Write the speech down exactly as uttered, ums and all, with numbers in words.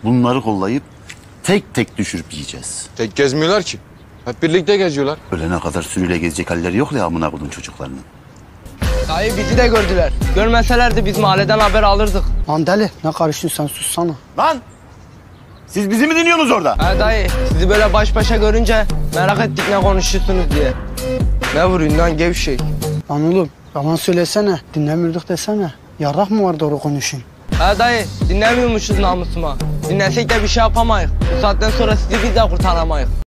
bunları kollayıp tek tek düşürüp yiyeceğiz. Tek gezmiyorlar ki. Hep birlikte geziyorlar. Ölene kadar sürüyle gezecek halleri yok ya amına koydum çocuklarının. Dayı bizi de gördüler. Görmeselerdi biz mahalleden haber alırdık. Lan deli ne karışıyorsun sen sussana. Lan! Siz bizi mi dinliyorsunuz orada? Ha dayı sizi böyle baş başa görünce merak ettik ne konuşuyorsunuz diye. Ne vuruyorsun lan gevşek? Lan oğlum yalan söylesene dinlemiyorduk desene. Yarrak mı var doğru konuşayım? Ha dayı dinlemiyormuşuz namusuma. Dinlesek de bir şey yapamayız. Bu saatten sonra sizi biz de kurtaramayız.